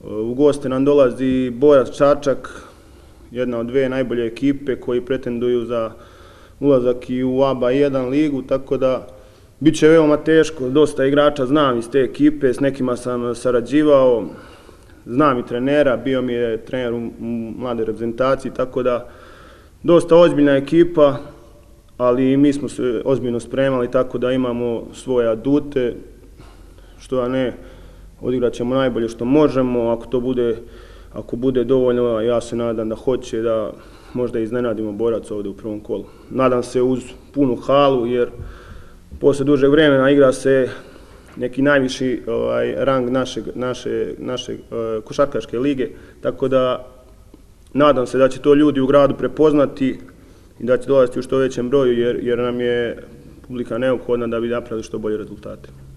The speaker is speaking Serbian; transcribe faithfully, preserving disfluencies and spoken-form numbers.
U goste nam dolazi Borac Čačak, jedna od dve najbolje ekipe koji pretenduju za ulazak i u A B A jedan ligu, tako da bit će veoma teško. Dosta igrača znam iz te ekipe, s nekima sam sarađivao, znam i trenera, bio mi je trener u mlade reprezentaciji, tako da dosta ozbiljna ekipa, ali mi smo se ozbiljno spremali, tako da imamo svoje adute, što ja ne, odigrat ćemo najbolje što možemo, ako to bude, ako bude dovoljno, ja se nadam da hoće da možda iznenadimo Borac ovdje u prvom kolu. Nadam se uz punu halu, jer posle dužeg vremena igra se neki najviši ovaj, rang naše, naše, naše uh, košarkaške lige, tako da nadam se da će to ljudi u gradu prepoznati i da će dolaziti u što većem broju, jer, jer nam je publika neophodna da bi napravili što bolje rezultate.